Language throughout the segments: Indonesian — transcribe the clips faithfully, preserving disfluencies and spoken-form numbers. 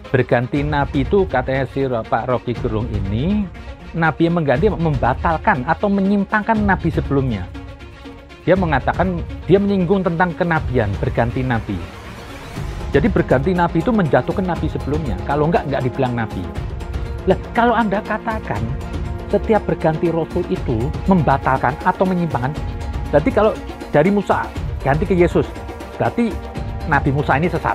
Berganti nabi itu katanya si Pak Rocky Gerung ini, nabi yang mengganti membatalkan atau menyimpangkan nabi sebelumnya. Dia mengatakan, dia menyinggung tentang kenabian, berganti nabi. Jadi berganti nabi itu menjatuhkan nabi sebelumnya. Kalau enggak, enggak dibilang nabi. Lah, kalau Anda katakan setiap berganti rasul itu membatalkan atau menyimpangkan, berarti kalau dari Musa ganti ke Yesus, berarti Nabi Musa ini sesat,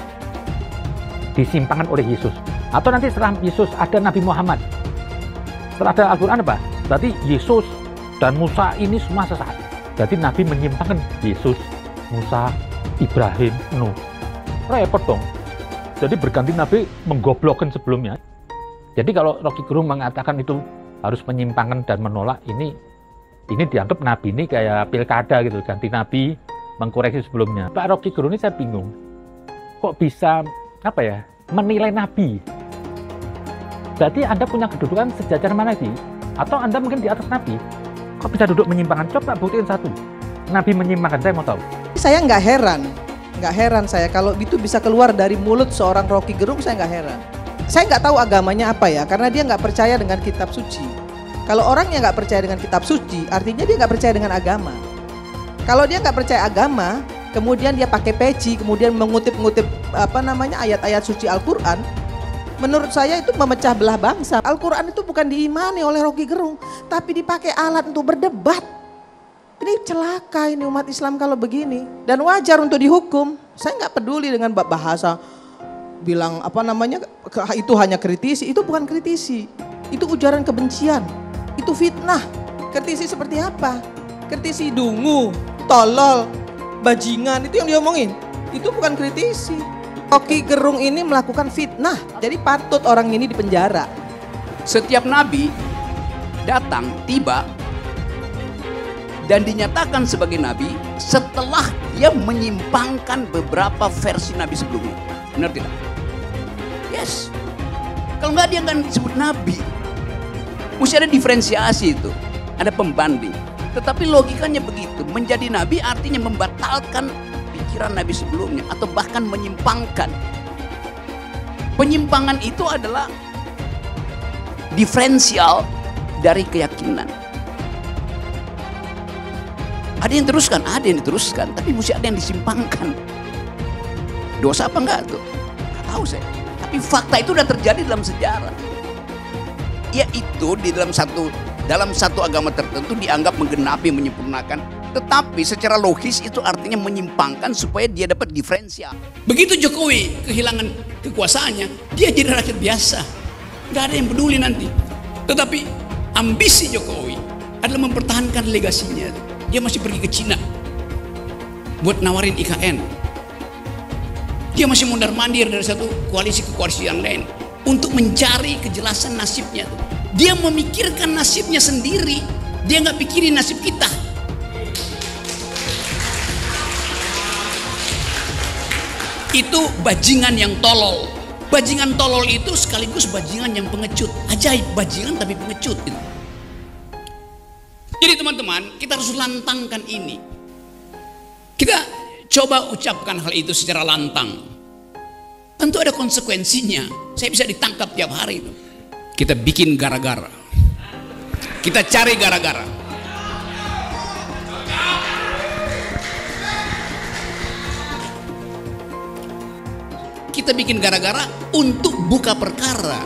disimpangkan oleh Yesus. Atau nanti setelah Yesus ada Nabi Muhammad, setelah ada Al-Quran apa? Berarti Yesus dan Musa ini semua sesat. Berarti Nabi menyimpangkan Yesus, Musa, Ibrahim, Nuh. Repot dong. Jadi berganti Nabi menggoblokkan sebelumnya. Jadi kalau Rocky Gerung mengatakan itu harus menyimpangkan dan menolak, ini ini dianggap Nabi ini kayak pilkada gitu, ganti Nabi, mengkoreksi sebelumnya. Pak Rocky Gerung ini saya bingung, kok bisa apa ya menilai Nabi? Berarti Anda punya kedudukan sejajar mana sih? Atau Anda mungkin di atas Nabi? Kok bisa duduk menyimpangkan? Coba buktiin satu. Nabi menyimpangkan, saya mau tahu. Saya nggak heran, nggak heran saya kalau itu bisa keluar dari mulut seorang Rocky Gerung, saya nggak heran. Saya nggak tahu agamanya apa ya, karena dia nggak percaya dengan kitab suci. Kalau orang yang nggak percaya dengan kitab suci, artinya dia nggak percaya dengan agama. Kalau dia nggak percaya agama, kemudian dia pakai peci, kemudian mengutip-ngutip apa namanya ayat-ayat suci Al-Quran, menurut saya itu memecah belah bangsa. Al-Quran itu bukan diimani oleh Rocky Gerung, tapi dipakai alat untuk berdebat. Ini celaka ini umat Islam kalau begini. Dan wajar untuk dihukum. Saya nggak peduli dengan bahasa bilang apa namanya itu hanya kritisi, itu bukan kritisi, itu ujaran kebencian, itu fitnah. Kritisi seperti apa? Kritisi dungu, tolol, bajingan, itu yang diomongin, itu bukan kritisi. Rocky Gerung ini melakukan fitnah, jadi patut orang ini dipenjara. Setiap nabi datang, tiba dan dinyatakan sebagai nabi setelah dia menyimpangkan beberapa versi nabi sebelumnya. Benar tidak? Yes. Kalau enggak dia akan disebut nabi. Mesti ada diferensiasi itu, ada pembanding. Tetapi logikanya begitu, menjadi nabi artinya membatalkan pikiran nabi sebelumnya atau bahkan menyimpangkan. Penyimpangan itu adalah diferensial dari keyakinan. Ada yang teruskan, ada yang diteruskan, tapi mesti ada yang disimpangkan. Dosa apa enggak tuh? Nggak tahu saya. Tapi fakta itu sudah terjadi dalam sejarah. Yaitu di dalam satu dalam satu agama tertentu dianggap menggenapi, menyempurnakan. Tetapi secara logis itu artinya menyimpangkan supaya dia dapat diferensial. Begitu Jokowi kehilangan kekuasaannya, dia jadi rakyat biasa. Nggak ada yang peduli nanti. Tetapi ambisi Jokowi adalah mempertahankan legasinya. Dia masih pergi ke Cina buat nawarin I K N. Dia masih mondar-mandir dari satu koalisi ke koalisi yang lain untuk mencari kejelasan nasibnya. Dia memikirkan nasibnya sendiri, dia nggak pikirin nasib kita. Itu bajingan yang tolol. Bajingan tolol itu sekaligus bajingan yang pengecut. Ajaib, bajingan tapi pengecut itu. Jadi teman-teman, kita harus lantangkan ini. Kita coba ucapkan hal itu secara lantang. Tentu ada konsekuensinya. Saya bisa ditangkap tiap hari itu. Kita bikin gara-gara. Kita cari gara-gara. Kita bikin gara-gara untuk buka perkara.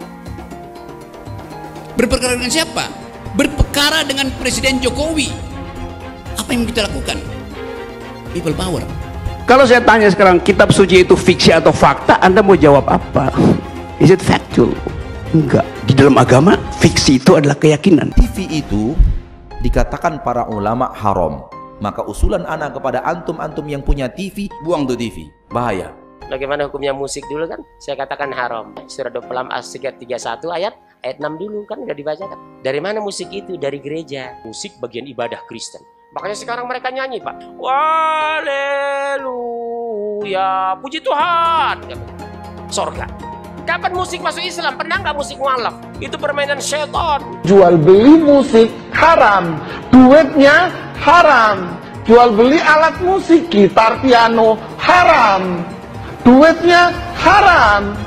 Berperkara dengan siapa? Berperkara dengan Presiden Jokowi. Apa yang kita lakukan? People power. Kalau saya tanya sekarang, kitab suci itu fiksi atau fakta, Anda mau jawab apa? Is it factual? Enggak. Di dalam agama, fiksi itu adalah keyakinan. T V itu dikatakan para ulama haram. Maka usulan anak kepada antum-antum yang punya T V, buang tuh T V. Bahaya. Bagaimana hukumnya musik dulu kan? Saya katakan haram. Surah dua puluh enam As-Sighat tiga puluh satu ayat ayat enam dulu kan udah dibacakan. Dari mana musik itu? Dari gereja. Musik bagian ibadah Kristen. Makanya sekarang mereka nyanyi, Pak. Haleluya, puji Tuhan. Sorga. Kapan musik masuk Islam? Pernah nggak musik mualaf? Itu permainan syaitan. Jual beli musik haram, duitnya haram. Jual beli alat musik, gitar, piano haram, duitnya haram.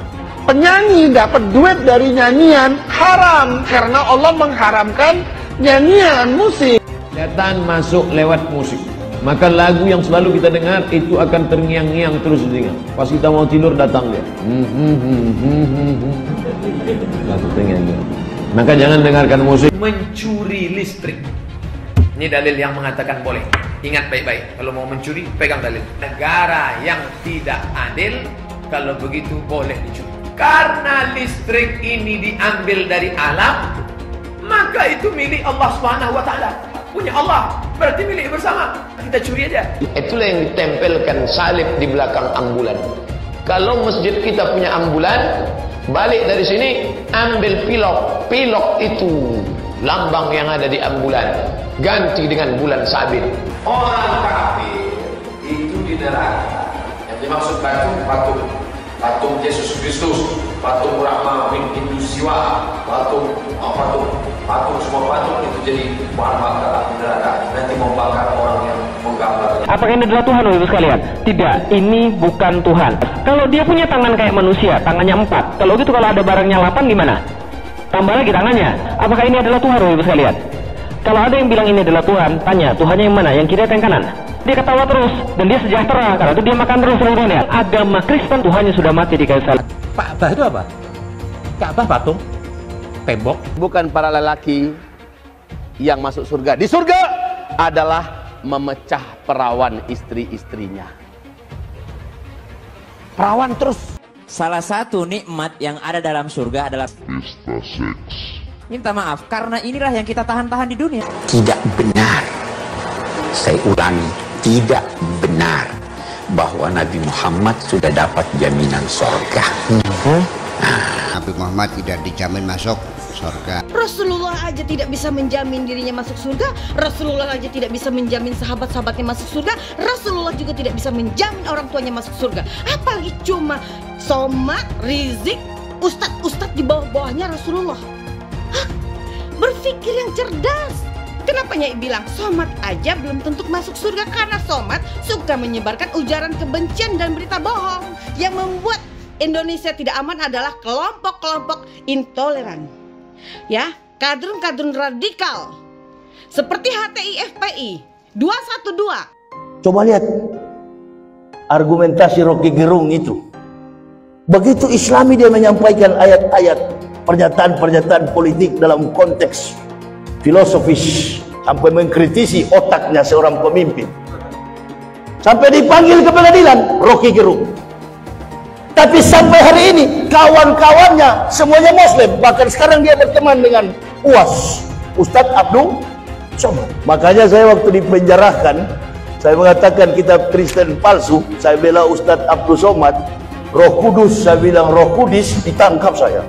penyanyi dapat duit dari nyanyian haram, karena Allah mengharamkan nyanyian musik. Setan masuk lewat musik, maka lagu yang selalu kita dengar itu akan terngiang-ngiang terus di telinga. Pas kita mau tidur datang dia. Hmm, hmm, hmm, hmm, hmm, hmm. Lagu terngiang-ngiang. Maka jangan dengarkan musik. Mencuri listrik. Ini dalil yang mengatakan boleh. Ingat baik-baik, kalau mau mencuri, pegang dalil. Negara yang tidak adil, kalau begitu boleh dicuri. Karena listrik ini diambil dari alam, maka itu milik Allah Subhanahu wa taala. Punya Allah, berarti milik bersama. Kita curi aja. Itulah yang ditempelkan salib di belakang ambulan. Kalau masjid kita punya ambulan, balik dari sini, ambil pilok. Pilok itu lambang yang ada di ambulan, ganti dengan bulan sabit. Orang kafir itu di neraka. Yang dimaksud patung, patung, patung Yesus Kristus, patung Brahma, Hindu Siwa, patung, oh, patung, patung semua patung itu jadi bahan bakar neraka. Nanti membakar orang yang menggambarnya. Apakah ini adalah Tuhan, Bapak sekalian? Tidak, ini bukan Tuhan. Kalau dia punya tangan kayak manusia, tangannya empat. Kalau gitu kalau ada barangnya delapan gimana? Tambah lagi tangannya. Apakah ini adalah Tuhan, Bapak sekalian? Kalau ada yang bilang ini adalah Tuhan, tanya Tuhannya yang mana? Yang kiri atau yang kanan? Dia ketawa terus dan dia sejahtera karena itu dia makan terus seluruhnya. Agama Kristen Tuhannya sudah mati di kayu salib. Ka'bah itu apa? Ka'bah patung, tembok. Bukan para lelaki yang masuk surga. Di surga adalah memecah perawan istri-istrinya. Perawan terus. Salah satu nikmat yang ada dalam surga adalah pesta seks. Minta maaf, karena inilah yang kita tahan-tahan di dunia. Tidak benar, saya ulangi, tidak benar bahwa Nabi Muhammad sudah dapat jaminan surga. Hmm. Nah. Nabi Muhammad tidak dijamin masuk surga. Rasulullah aja tidak bisa menjamin dirinya masuk surga. Rasulullah aja tidak bisa menjamin sahabat-sahabatnya masuk surga. Rasulullah juga tidak bisa menjamin orang tuanya masuk surga. Apalagi cuma Somad, Rizik, ustadz-ustadz di bawah-bawahnya Rasulullah. Hah? Berpikir yang cerdas. Kenapa Nyai bilang Somad aja belum tentu masuk surga? Karena Somad suka menyebarkan ujaran kebencian dan berita bohong. Yang membuat Indonesia tidak aman adalah kelompok-kelompok intoleran, ya, kadrun-kadrun radikal seperti H T I F P I dua satu dua. Coba lihat argumentasi Rocky Gerung itu. Begitu Islami dia menyampaikan ayat-ayat, pernyataan-pernyataan politik dalam konteks filosofis, sampai mengkritisi otaknya seorang pemimpin, sampai dipanggil ke pengadilan Rocky Gerung. Tapi sampai hari ini kawan-kawannya semuanya Muslim, bahkan sekarang dia berteman dengan U A S, Ustadz Abdul Somad. Makanya saya waktu dipenjarakan, saya mengatakan kitab Kristen palsu, saya bela Ustadz Abdul Somad. Roh Kudus, saya bilang Roh Kudus, ditangkap saya.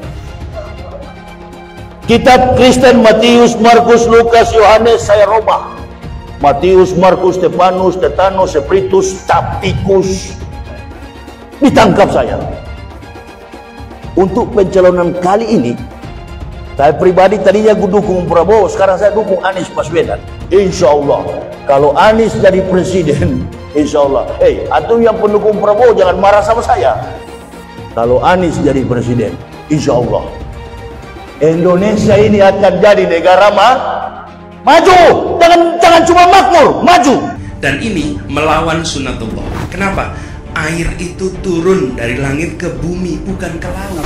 Kitab Kristen Matius, Markus, Lukas, Yohanes, saya robah. Matius, Markus, Stefanus, Stetanus, Spiritus, Taptikus, ditangkap saya. Untuk pencalonan kali ini, saya pribadi tadinya dukung Prabowo, sekarang saya dukung Anies Baswedan. Insya Allah, kalau Anies jadi presiden, insya Allah. Hei, atau yang pendukung Prabowo jangan marah sama saya. Kalau Anies jadi presiden, insya Allah, Indonesia ini akan jadi negara ma maju. Jangan jangan cuma makmur, maju. Dan ini melawan sunnatullah. Kenapa? Air itu turun dari langit ke bumi, bukan ke laut.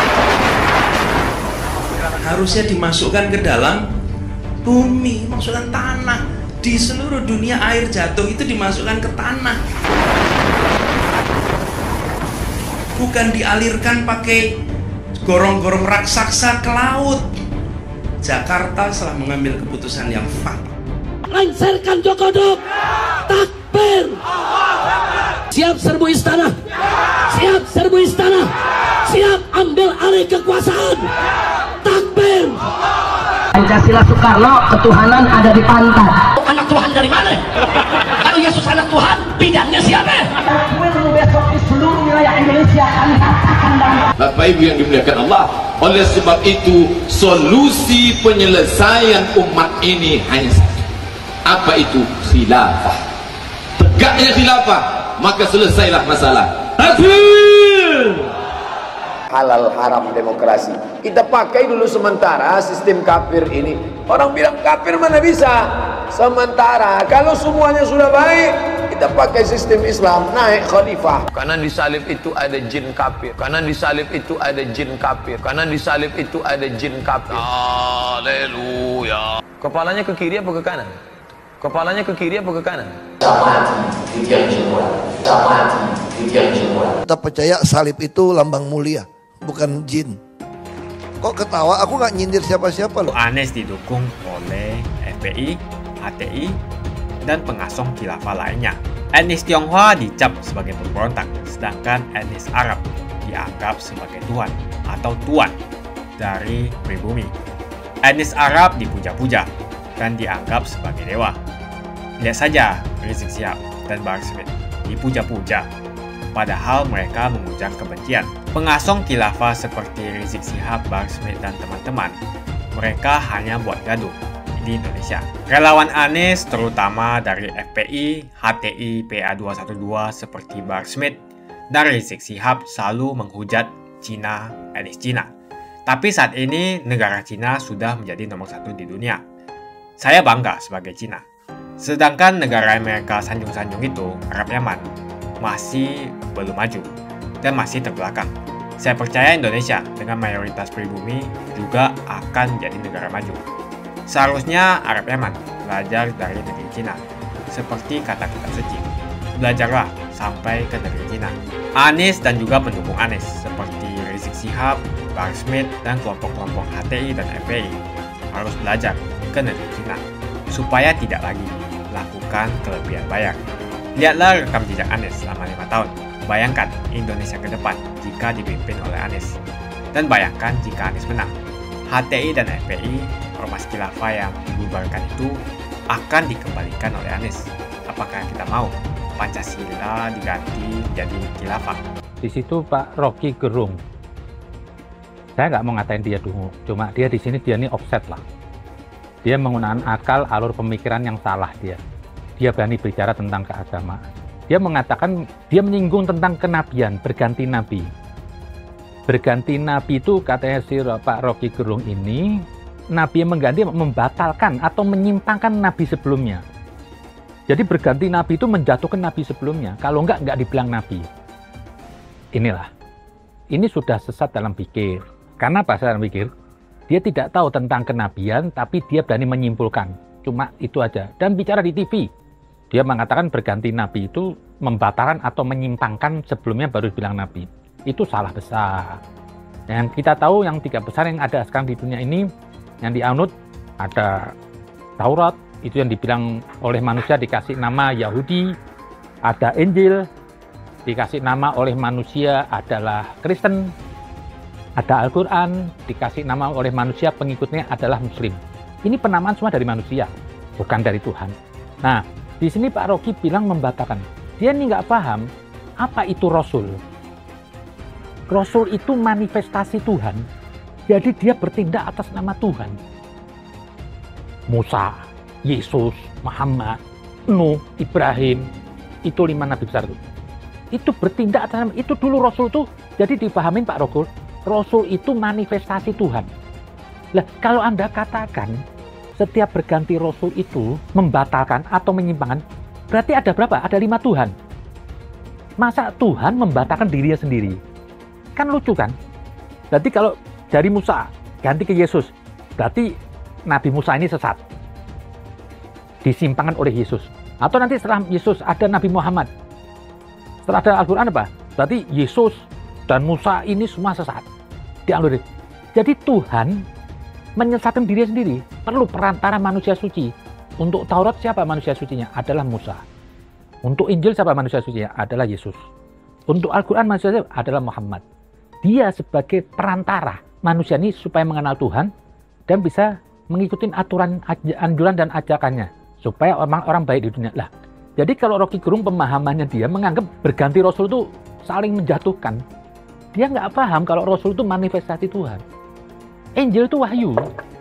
Harusnya dimasukkan ke dalam bumi, masukkan tanah. Di seluruh dunia air jatuh itu dimasukkan ke tanah, bukan dialirkan pakai gorong-gorong raksasa ke laut. Jakarta telah mengambil keputusan yang fatal. Lancarkan Jokodok, takbir. Siap serbu istana, siap serbu istana, siap ambil alih kekuasaan, takbir. Pancasila Soekarno, ketuhanan ada di pantat. Anak Tuhan dari mana? Kalau Yesus anak Tuhan, bidangnya siapa? Takbir besok di seluruh wilayah Indonesia kami katakan dalam. Bapak Ibu yang dimuliakan Allah, oleh sebab itu solusi penyelesaian umat ini hanya satu. Apa itu? Khilafah. Tegaknya khilafah, maka selesailah masalah. Takbir! halal haram demokrasi. Kita pakai dulu sementara sistem kafir ini. Orang bilang kafir mana bisa? Sementara kalau semuanya sudah baik, kita pakai sistem Islam, naik khalifah. Karena di salib itu ada jin kafir. Karena di salib itu ada jin kafir. Karena di salib itu ada jin kafir. Haleluya. Kepalanya ke kiri apa ke kanan? Kepalanya ke kiri apa ke kanan? Kita percaya salib itu lambang mulia, bukan jin. Kok ketawa? Aku nggak nyindir siapa-siapa loh. Anies didukung oleh F P I, H T I, dan pengasong khilafah lainnya. Etnis Tionghoa dicap sebagai pemberontak, sedangkan etnis Arab dianggap sebagai tuan atau tuan dari pribumi. Etnis Arab dipuja-puja dan dianggap sebagai dewa. Lihat saja Rizik Syihab dan Bahar Smith dipuja-puja, padahal mereka mengujang kebencian. Pengasong khilafah seperti Rizik Syihab, Bahar Smith, dan teman-teman, mereka hanya buat gaduh di Indonesia. Relawan Anies, terutama dari F P I, H T I, P A dua satu dua seperti Bahar Smith dan Rizik Syihab selalu menghujat Cina, etnis Cina. Tapi saat ini negara Cina sudah menjadi nomor satu di dunia. Saya bangga sebagai Cina. Sedangkan negara Amerika sanjung-sanjung itu, Arab Yaman, masih belum maju dan masih terbelakang. Saya percaya Indonesia dengan mayoritas pribumi juga akan menjadi negara maju. Seharusnya Arab Yaman belajar dari negeri Cina, seperti kata kitab suci. Belajarlah sampai ke negeri Cina. Anies dan juga pendukung Anies, seperti Rizik Syihab, Bahar Smith, dan kelompok-kelompok H T I dan F P I harus belajar ke negeri Cina, supaya tidak lagi melakukan kelebihan bayar. Lihatlah rekam jejak Anies selama lima tahun. Bayangkan Indonesia ke depan jika dipimpin oleh Anies. Dan bayangkan jika Anies menang. H T I dan F P I, ormas khilafah yang dibubarkan itu, akan dikembalikan oleh Anies. Apakah kita mau Pancasila diganti jadi khilafah? Di situ Pak Rocky Gerung. Saya nggak mau ngatain dia dulu, cuma dia di sini dia ini offset lah. Dia menggunakan akal, alur pemikiran yang salah dia. Dia berani bicara tentang keagamaan. Dia mengatakan, dia menyinggung tentang kenabian, berganti nabi. Berganti nabi itu katanya si Pak Rocky Gerung ini, nabi yang mengganti membatalkan atau menyimpangkan nabi sebelumnya. Jadi berganti nabi itu menjatuhkan nabi sebelumnya. Kalau enggak, enggak dibilang nabi. Inilah. Ini sudah sesat dalam pikir. Karena apa dalam pikir? Dia tidak tahu tentang kenabian, tapi dia berani menyimpulkan. Cuma itu aja. Dan bicara di T V. Dia mengatakan berganti nabi itu membatalkan atau menyimpangkan sebelumnya baru bilang nabi. Itu salah besar. Yang kita tahu yang tiga besar yang ada sekarang di dunia ini, yang dianut ada Taurat, itu yang dibilang oleh manusia dikasih nama Yahudi, ada Injil, dikasih nama oleh manusia adalah Kristen, ada Al-Quran, dikasih nama oleh manusia pengikutnya adalah Muslim. Ini penamaan semua dari manusia, bukan dari Tuhan. Nah, di sini Pak Rocky bilang membatalkan. Dia ini nggak paham apa itu Rasul. Rasul itu manifestasi Tuhan. Jadi dia bertindak atas nama Tuhan. Musa, Yesus, Muhammad, Nuh, Ibrahim, itu lima nabi besar itu. Itu bertindak atas nama, itu dulu Rasul itu. Jadi dipahamin Pak Rocky, Rasul itu manifestasi Tuhan. Lah, kalau Anda katakan setiap berganti Rasul itu membatalkan atau menyimpangkan, berarti ada berapa? Ada lima Tuhan. Masa Tuhan membatalkan dirinya sendiri? Kan lucu kan? Berarti kalau dari Musa ganti ke Yesus, berarti Nabi Musa ini sesat. Disimpangkan oleh Yesus. Atau nanti setelah Yesus ada Nabi Muhammad. Setelah ada Al-Quran apa? Berarti Yesus dan Musa ini semua sesat. Dialuri. Jadi Tuhan menyesatkan diri sendiri. Perlu perantara manusia suci. Untuk Taurat siapa manusia sucinya? Adalah Musa. Untuk Injil siapa manusia sucinya? Adalah Yesus. Untuk Al-Quran manusia sucinya adalah Muhammad. Dia sebagai perantara manusia ini supaya mengenal Tuhan dan bisa mengikuti aturan, anjuran dan ajakannya supaya orang-orang baik di dunia. Lah, jadi kalau Rocky Gerung pemahamannya dia menganggap berganti Rasul itu saling menjatuhkan. Dia nggak paham kalau Rasul itu manifestasi Tuhan. Injil itu wahyu.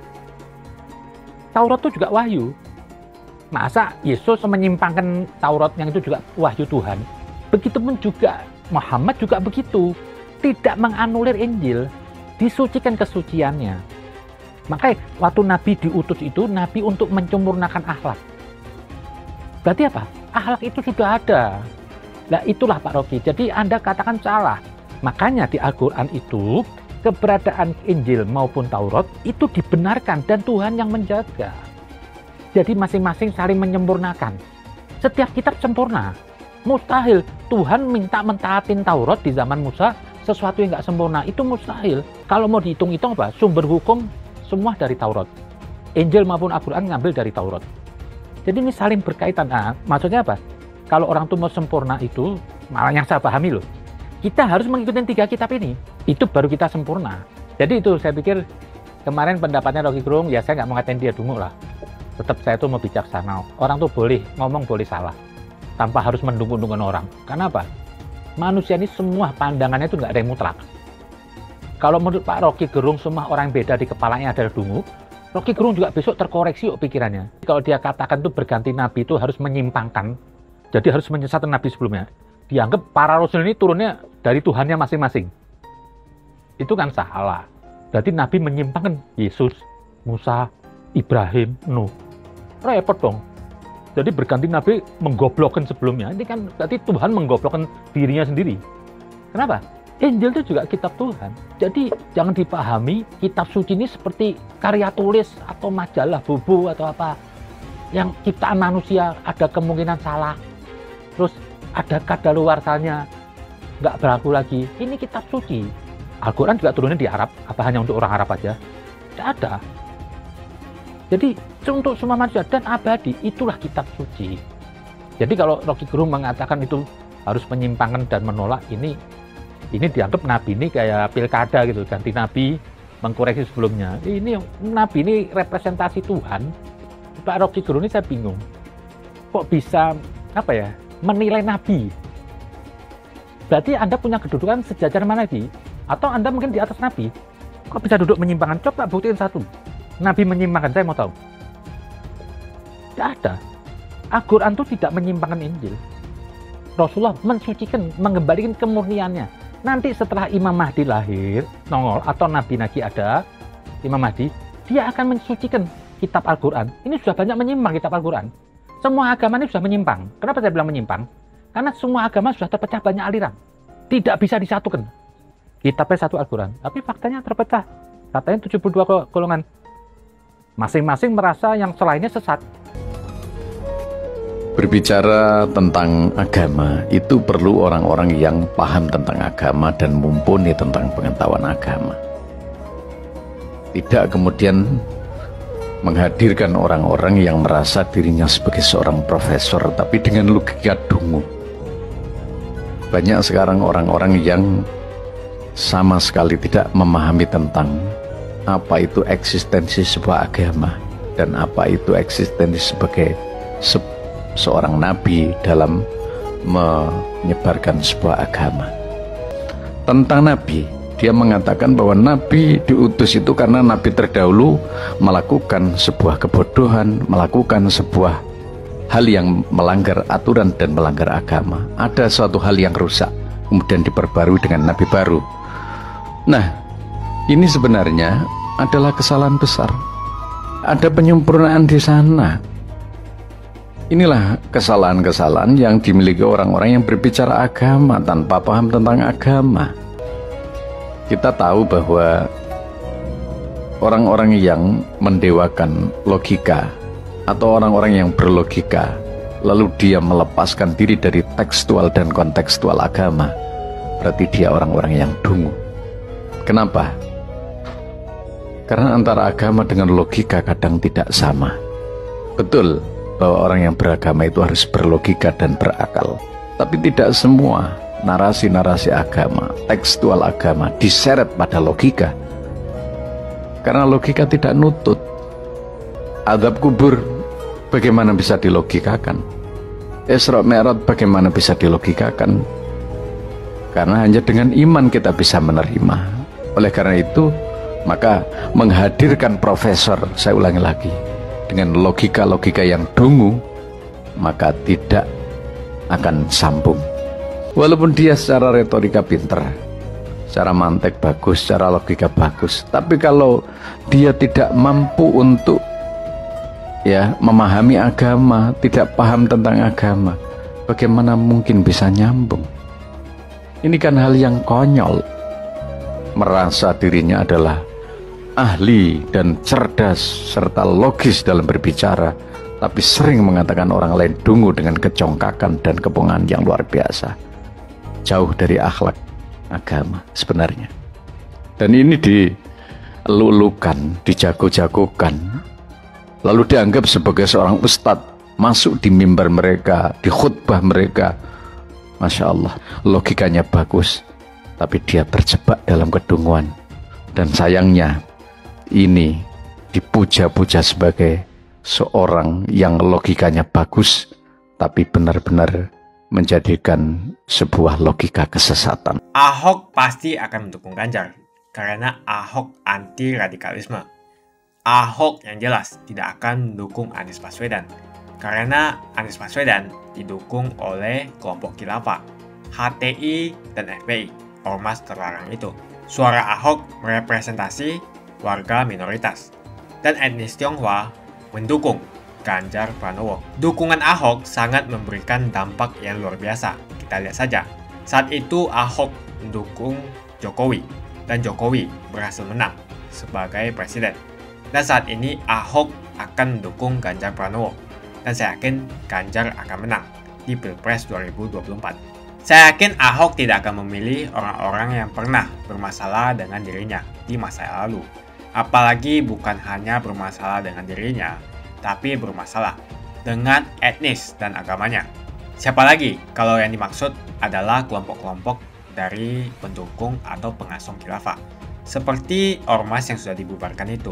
Taurat itu juga wahyu. Masa Yesus menyimpangkan Taurat yang itu juga wahyu Tuhan? Begitupun juga Muhammad juga begitu. tidak menganulir Injil, disucikan kesuciannya. Makanya waktu Nabi diutus itu, Nabi untuk menyempurnakan akhlak. Berarti apa? Akhlak itu sudah ada. Nah itulah Pak Rocky, jadi Anda katakan salah. Makanya di Al-Quran itu, keberadaan Injil maupun Taurat itu dibenarkan dan Tuhan yang menjaga. Jadi masing-masing saling menyempurnakan. Setiap kitab sempurna. Mustahil Tuhan minta mentaatin Taurat di zaman Musa sesuatu yang nggak sempurna, itu mustahil. Kalau mau dihitung-hitung apa? Sumber hukum semua dari Taurat. Injil maupun Al-Quran ngambil dari Taurat. Jadi ini saling berkaitan. Nah, maksudnya apa? Kalau orang tuh mau sempurna itu, malah yang saya pahami loh, kita harus mengikuti tiga kitab ini. Itu baru kita sempurna. Jadi itu saya pikir kemarin pendapatnya Rocky Gerung, ya saya nggak mau ngatain dia dungu lah. Tetap saya tuh mau bijaksana. Orang tuh boleh ngomong, boleh salah. Tanpa harus mendukung-dukung orang. Karena apa? Manusia ini semua pandangannya itu nggak ada yang mutlak. Kalau menurut Pak Rocky Gerung semua orang yang beda di kepalanya adalah dungu, Rocky Gerung juga besok terkoreksi yuk pikirannya. Kalau dia katakan tuh berganti nabi itu harus menyimpangkan, jadi harus menyesatkan nabi sebelumnya. Dianggap para rasul ini turunnya dari Tuhannya masing-masing. Itu kan salah. Berarti nabi menyimpangkan Yesus, Musa, Ibrahim, Nuh. Repot dong. Jadi berganti nabi menggoblokkan sebelumnya. Ini kan berarti Tuhan menggoblokkan dirinya sendiri. Kenapa? Injil itu juga kitab Tuhan. Jadi jangan dipahami kitab suci ini seperti karya tulis atau majalah bubu atau apa. Yang ciptaan manusia ada kemungkinan salah. Terus ada kadaluarsanya, nggak berlaku lagi. Ini kitab suci. Al-Quran juga turunnya di Arab. Apa hanya untuk orang Arab aja? Tidak ada. Jadi untuk semua manusia dan abadi, itulah kitab suci. Jadi kalau Rocky Gerung mengatakan itu harus menyimpangkan dan menolak, ini ini dianggap nabi ini kayak pilkada gitu, ganti nabi mengkoreksi sebelumnya. Ini nabi ini representasi Tuhan. Pak Rocky Gerung ini saya bingung. Kok bisa apa ya? Menilai nabi? Berarti Anda punya kedudukan sejajar mana nabi? Atau Anda mungkin di atas nabi? Kok bisa duduk menyimpangkan? Coba buktiin satu. Nabi menyimpangkan, saya mau tahu. Tidak ada. Al-Quran itu tidak menyimpangkan Injil. Rasulullah mensucikan, mengembalikan kemurniannya. Nanti setelah Imam Mahdi lahir, nongol, atau Nabi lagi ada, Imam Mahdi, dia akan mensucikan kitab Al-Quran. Ini sudah banyak menyimpang kitab Al-Quran. Semua agama ini sudah menyimpang. Kenapa saya bilang menyimpang? Karena semua agama sudah terpecah banyak aliran. Tidak bisa disatukan. Kitabnya satu Al-Quran, tapi faktanya terpecah. Katanya tujuh puluh dua golongan. Masing-masing merasa yang selainnya sesat. Berbicara tentang agama, itu perlu orang-orang yang paham tentang agama dan mumpuni tentang pengetahuan agama. Tidak kemudian menghadirkan orang-orang yang merasa dirinya sebagai seorang profesor, tapi dengan logika dungu. Banyak sekarang orang-orang yang sama sekali tidak memahami tentang apa itu eksistensi sebuah agama dan apa itu eksistensi sebagai se seorang nabi dalam menyebarkan sebuah agama. Tentang nabi, dia mengatakan bahwa nabi diutus itu karena nabi terdahulu melakukan sebuah kebodohan, melakukan sebuah hal yang melanggar aturan dan melanggar agama. Ada suatu hal yang rusak, kemudian diperbarui dengan nabi baru. Nah, ini sebenarnya adalah kesalahan besar. Ada penyempurnaan di sana. Inilah kesalahan-kesalahan yang dimiliki orang-orang yang berbicara agama tanpa paham tentang agama. Kita tahu bahwa orang-orang yang mendewakan logika atau orang-orang yang berlogika lalu dia melepaskan diri dari tekstual dan kontekstual agama, berarti dia orang-orang yang dungu. Kenapa? Karena antara agama dengan logika kadang tidak sama. Betul bahwa orang yang beragama itu harus berlogika dan berakal, tapi tidak semua narasi-narasi agama, tekstual agama diseret pada logika. Karena logika tidak nutut. Azab kubur bagaimana bisa dilogikakan? Isra Mi'raj bagaimana bisa dilogikakan? Karena hanya dengan iman kita bisa menerima. Oleh karena itu, maka menghadirkan profesor, saya ulangi lagi, dengan logika-logika yang dungu, maka tidak akan sambung. Walaupun dia secara retorika pinter, secara mantek bagus, secara logika bagus. Tapi kalau dia tidak mampu untuk ya memahami agama, tidak paham tentang agama, bagaimana mungkin bisa nyambung? Ini kan hal yang konyol. Merasa dirinya adalah ahli dan cerdas serta logis dalam berbicara, tapi sering mengatakan orang lain dungu dengan kecongkakan dan kebohongan yang luar biasa. Jauh dari akhlak agama sebenarnya. Dan ini dilulukan, dijago-jagokan, lalu dianggap sebagai seorang ustadz, masuk di mimbar mereka, di khutbah mereka. Masya Allah, logikanya bagus, tapi dia terjebak dalam kedunguan. Dan sayangnya ini dipuja-puja sebagai seorang yang logikanya bagus, tapi benar-benar menjadikan sebuah logika kesesatan. Ahok pasti akan mendukung Ganjar, karena Ahok anti radikalisme. Ahok yang jelas tidak akan mendukung Anies Baswedan, karena Anies Baswedan didukung oleh kelompok khilafah, H T I dan F P I, ormas terlarang itu. Suara Ahok merepresentasi warga minoritas, dan etnis Tionghoa mendukung Ganjar Pranowo. Dukungan Ahok sangat memberikan dampak yang luar biasa. Kita lihat saja. Saat itu Ahok mendukung Jokowi, dan Jokowi berhasil menang sebagai presiden. Dan saat ini Ahok akan mendukung Ganjar Pranowo, dan saya yakin Ganjar akan menang di Pilpres dua ribu dua puluh empat. Saya yakin Ahok tidak akan memilih orang-orang yang pernah bermasalah dengan dirinya di masa lalu. Apalagi bukan hanya bermasalah dengan dirinya, tapi bermasalah dengan etnis dan agamanya. Siapa lagi kalau yang dimaksud adalah kelompok-kelompok dari pendukung atau pengasong khilafah, seperti ormas yang sudah dibubarkan itu,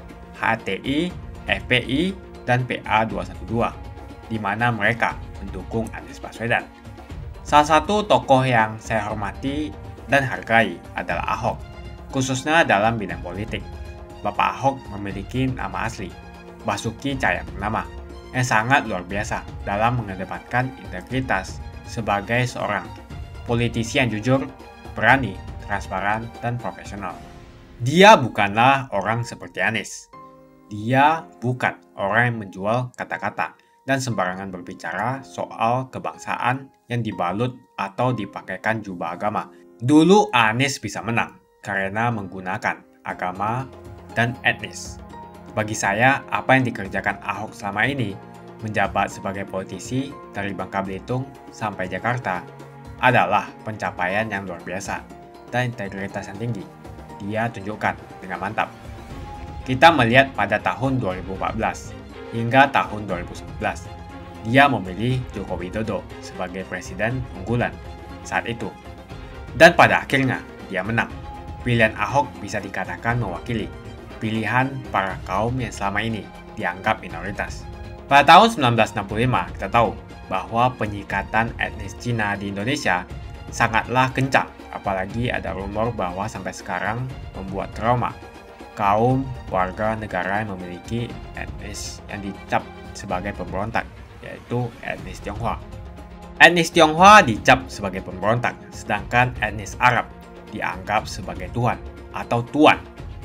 H T I, F P I, dan P A dua satu dua, di mana mereka mendukung Anies Baswedan. Salah satu tokoh yang saya hormati dan hargai adalah Ahok, khususnya dalam bidang politik. Bapak Ahok memiliki nama asli, Basuki Cahayapurnama, yang sangat luar biasa dalam mengedepankan integritas sebagai seorang politisi yang jujur, berani, transparan, dan profesional. Dia bukanlah orang seperti Anies. Dia bukan orang yang menjual kata-kata dan sembarangan berbicara soal kebangsaan yang dibalut atau dipakaikan jubah agama. Dulu Anies bisa menang karena menggunakan agama dan etnis. Bagi saya, apa yang dikerjakan Ahok selama ini, menjabat sebagai politisi dari Bangka Belitung sampai Jakarta, adalah pencapaian yang luar biasa dan integritas yang tinggi. Dia tunjukkan dengan mantap. Kita melihat pada tahun dua ribu empat belas hingga tahun dua ribu sembilan belas, dia memilih Joko Widodo sebagai presiden unggulan saat itu. Dan pada akhirnya, dia menang. Pilihan Ahok bisa dikatakan mewakili pilihan para kaum yang selama ini dianggap minoritas. Pada tahun seribu sembilan ratus enam puluh lima, kita tahu bahwa penyikatan etnis Cina di Indonesia sangatlah kencang, apalagi ada rumor bahwa sampai sekarang membuat trauma kaum warga negara yang memiliki etnis yang dicap sebagai pemberontak, yaitu etnis Tionghoa. Etnis Tionghoa dicap sebagai pemberontak, sedangkan etnis Arab dianggap sebagai tuhan atau tuan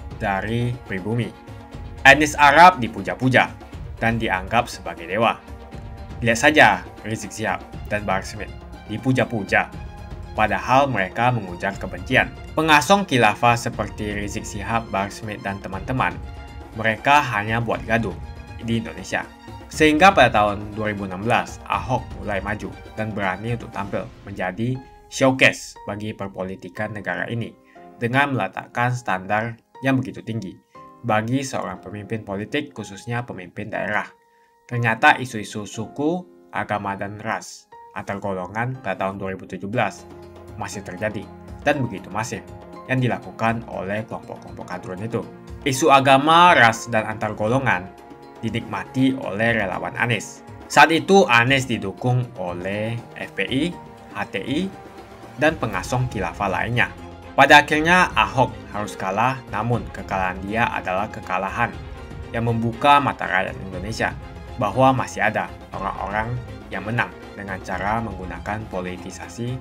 dari pribumi. Etnis Arab dipuja-puja dan dianggap sebagai dewa. Lihat saja Rizik Syihab dan Bahar Smith dipuja-puja, padahal mereka mengujar kebencian. Pengasong khilafah seperti Rizik Syihab, Bahar Smith, dan teman-teman, mereka hanya buat gaduh di Indonesia. Sehingga pada tahun dua ribu enam belas, Ahok mulai maju dan berani untuk tampil menjadi showcase bagi perpolitikan negara ini dengan meletakkan standar yang begitu tinggi bagi seorang pemimpin politik, khususnya pemimpin daerah. Ternyata isu-isu suku, agama, dan ras antar golongan pada tahun dua ribu tujuh belas masih terjadi dan begitu masif yang dilakukan oleh kelompok-kelompok kadrun itu. Isu agama, ras, dan antar golongan dinikmati oleh relawan Anies. Saat itu Anies didukung oleh F P I, H T I, dan pengasong khilafah lainnya. Pada akhirnya Ahok harus kalah, namun kekalahan dia adalah kekalahan yang membuka mata rakyat Indonesia bahwa masih ada orang-orang yang menang dengan cara menggunakan politisasi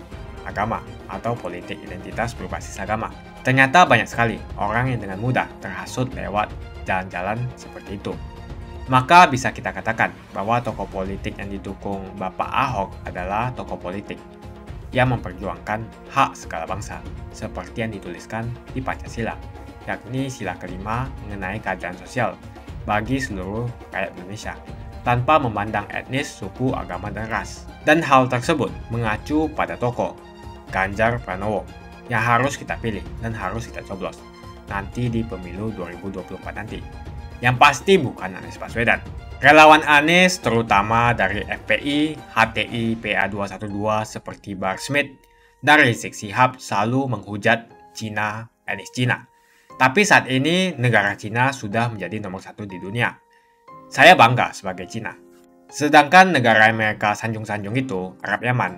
agama atau politik identitas berbasis agama. Ternyata banyak sekali orang yang dengan mudah terhasut lewat jalan-jalan seperti itu. Maka bisa kita katakan bahwa tokoh politik yang didukung Bapak Ahok adalah tokoh politik yang memperjuangkan hak segala bangsa, seperti yang dituliskan di Pancasila, yakni sila kelima mengenai keadilan sosial bagi seluruh rakyat Indonesia, tanpa memandang etnis, suku, agama, dan ras. Dan hal tersebut mengacu pada tokoh Ganjar Pranowo yang harus kita pilih dan harus kita coblos nanti di pemilu dua ribu dua puluh empat nanti. Yang pasti bukan Anies Baswedan. Relawan Anies terutama dari F P I, H T I, P A dua satu dua seperti Bahar Smith dan Rizik Syihab selalu menghujat Cina, etnis Cina. Tapi saat ini negara Cina sudah menjadi nomor satu di dunia. Saya bangga sebagai Cina. Sedangkan negara Amerika sanjung-sanjung itu, Arab Yaman,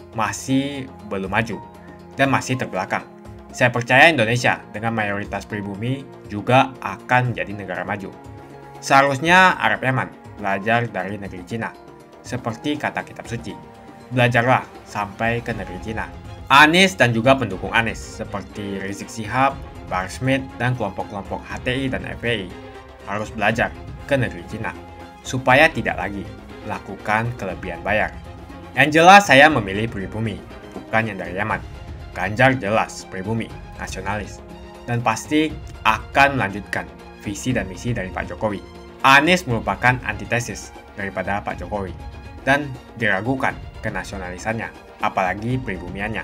masih belum maju dan masih terbelakang. Saya percaya Indonesia dengan mayoritas pribumi juga akan menjadi negara maju. Seharusnya Arab Yaman belajar dari negeri Cina. Seperti kata kitab suci, belajarlah sampai ke negeri Cina. Anies dan juga pendukung Anies seperti Rizik Syihab, Bahar Smith, dan kelompok-kelompok H T I dan F P I harus belajar ke negeri Cina supaya tidak lagi melakukan kelebihan bayar. Yang jelas saya memilih pribumi, bukan yang dari Yaman. Ganjar jelas pribumi, nasionalis, dan pasti akan melanjutkan visi dan misi dari Pak Jokowi. Anies merupakan antitesis daripada Pak Jokowi dan diragukan kenasionalisannya, apalagi pribumiannya.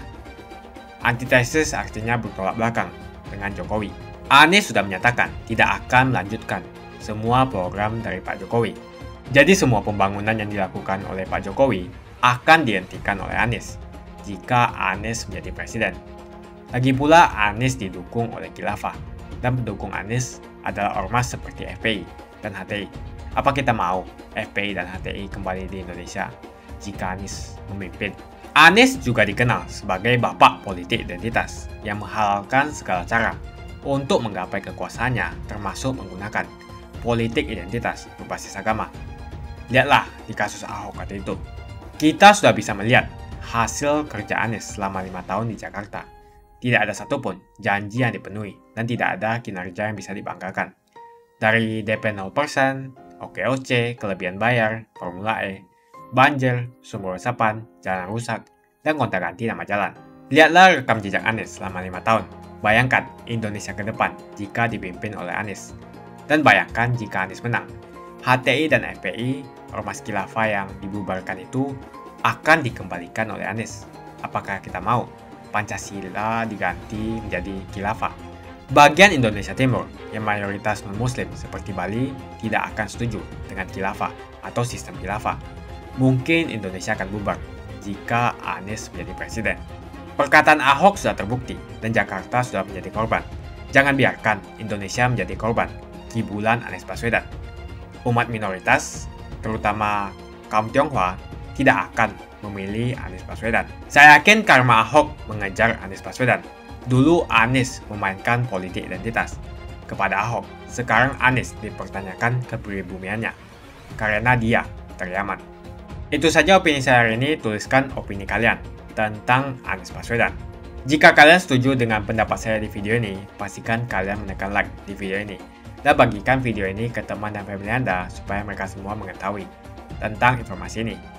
Antitesis artinya bertolak belakang dengan Jokowi. Anies sudah menyatakan tidak akan melanjutkan semua program dari Pak Jokowi. Jadi semua pembangunan yang dilakukan oleh Pak Jokowi akan dihentikan oleh Anies jika Anies menjadi presiden. Lagi pula Anies didukung oleh khilafah dan pendukung Anies adalah ormas seperti F P I dan H T I. Apa kita mau F P I dan H T I kembali di Indonesia jika Anies memimpin? Anies juga dikenal sebagai bapak politik identitas yang menghalalkan segala cara untuk menggapai kekuasaannya, termasuk menggunakan politik identitas berbasis agama. Lihatlah di kasus Ahok waktu itu. Kita sudah bisa melihat hasil kerja Anies selama lima tahun di Jakarta. Tidak ada satupun janji yang dipenuhi dan tidak ada kinerja yang bisa dibanggakan. Dari D P nol persen, O K O C, kelebihan bayar, Formula E, banjir, sumber resapan, jalan rusak, dan gonta-ganti nama jalan. Lihatlah rekam jejak Anies selama lima tahun. Bayangkan Indonesia ke depan jika dipimpin oleh Anies. Dan bayangkan jika Anies menang. H T I dan F P I, ormas khilafah yang dibubarkan itu, akan dikembalikan oleh Anies. Apakah kita mau Pancasila diganti menjadi khilafah? Bagian Indonesia Timur yang mayoritas non-muslim seperti Bali tidak akan setuju dengan khilafah atau sistem khilafah. Mungkin Indonesia akan bubar jika Anies menjadi presiden. Perkataan Ahok sudah terbukti dan Jakarta sudah menjadi korban. Jangan biarkan Indonesia menjadi korban kibulan Anies Baswedan. Umat minoritas, terutama kaum Tionghoa, tidak akan memilih Anies Baswedan. Saya yakin karma Ahok mengejar Anies Baswedan. Dulu Anies memainkan politik identitas kepada Ahok. Sekarang Anies dipertanyakan kepribumiannya karena dia dari Yaman. Itu saja opini saya hari ini. Tuliskan opini kalian tentang Anies Baswedan. Jika kalian setuju dengan pendapat saya di video ini, pastikan kalian menekan like di video ini dan bagikan video ini ke teman dan family Anda supaya mereka semua mengetahui tentang informasi ini.